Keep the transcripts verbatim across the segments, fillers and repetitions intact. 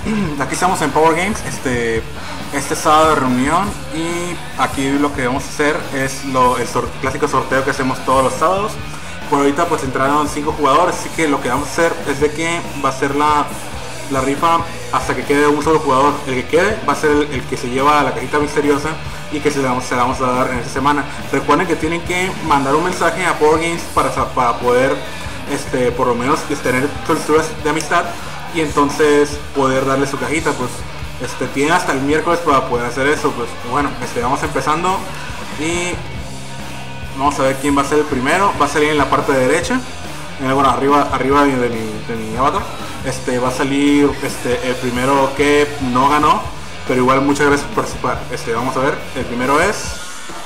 Aquí estamos en Power Games, este, este sábado de reunión, y aquí lo que vamos a hacer es lo, el sor, clásico sorteo que hacemos todos los sábados. Por ahorita pues entraron cinco jugadores, así que lo que vamos a hacer es de que va a ser la, la rifa hasta que quede un solo jugador. El que quede va a ser el, el que se lleva la cajita misteriosa y que se la, vamos, se la vamos a dar en esta semana. Recuerden que tienen que mandar un mensaje a Power Games para, para poder este, por lo menos tener solicitudes de amistad y entonces poder darle su cajita. Pues este tiene hasta el miércoles para poder hacer eso. Pues bueno, este vamos empezando y vamos a ver quién va a ser el primero. Va a salir en la parte derecha, eh, bueno, arriba arriba de, de, mi, de mi avatar. Este va a salir este el primero que no ganó, pero igual muchas gracias por participar. Este vamos a ver, el primero es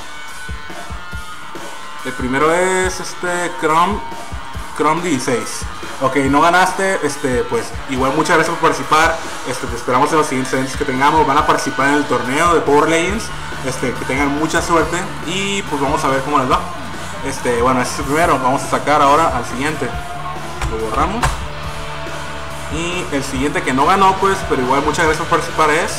el primero es este Chrome Chrome dieciséis. Ok, no ganaste, este pues igual muchas gracias por participar. Este te esperamos en los siguientes eventos que tengamos. Van a participar en el torneo de Power Legends. Este que tengan mucha suerte y pues vamos a ver cómo les va. Este bueno, este es el primero. Vamos a sacar ahora al siguiente. Lo borramos. Y el siguiente que no ganó, pues, pero igual muchas gracias por participar, es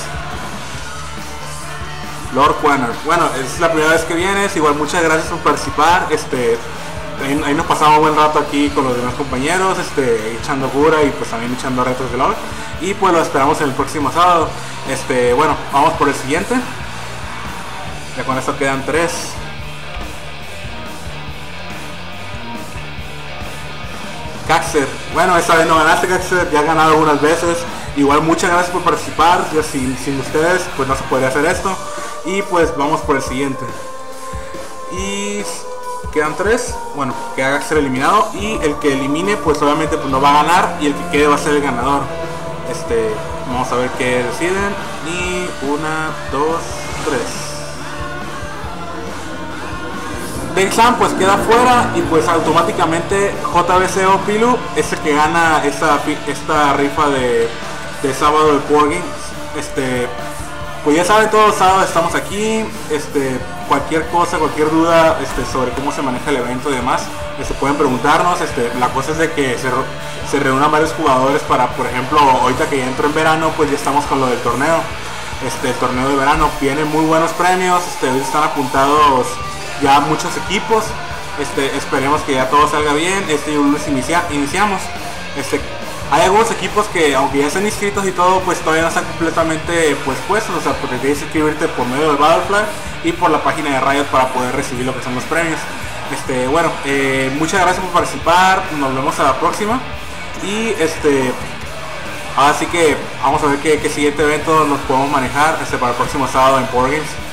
Lord Quanner. Bueno, es la primera vez que vienes, igual muchas gracias por participar. Este Ahí, ahí nos pasamos un buen rato aquí con los demás compañeros, este, echando cura y pues también echando retos de LOL. Y pues lo esperamos en el próximo sábado. Este, bueno, vamos por el siguiente. Ya con esto quedan tres. Caxer. Bueno, esta vez no ganaste, Caxer, ya has ganado algunas veces. Igual muchas gracias por participar. Ya sin, sin ustedes pues no se podría hacer esto. Y pues vamos por el siguiente. Y quedan tres, bueno, que haga ser eliminado y el que elimine pues obviamente pues no va a ganar y el que quede va a ser el ganador. Este, vamos a ver qué deciden y una, dos, tres. Dexam pues queda fuera y pues automáticamente J B C o Pilu es el que gana esta, esta rifa de, de sábado de Power Games. Este, pues ya saben, todos los sábados estamos aquí. Este, cualquier cosa, cualquier duda este, sobre cómo se maneja el evento y demás, este, pueden preguntarnos. Este, la cosa es de que se, se reúnan varios jugadores para, por ejemplo, ahorita que ya entro en verano, pues ya estamos con lo del torneo. Este, el torneo de verano vienen muy buenos premios. Este, están apuntados ya muchos equipos. Este, esperemos que ya todo salga bien. Este, y lunes inicia, iniciamos. Este, Hay algunos equipos que, aunque ya están inscritos y todo, pues todavía no están completamente pues puestos, o sea, porque tienes que inscribirte por medio de Battlefly y por la página de Riot para poder recibir lo que son los premios. Este, bueno, eh, muchas gracias por participar, nos vemos a la próxima. Y este, así que vamos a ver qué, qué siguiente evento nos podemos manejar este, para el próximo sábado en Power Games.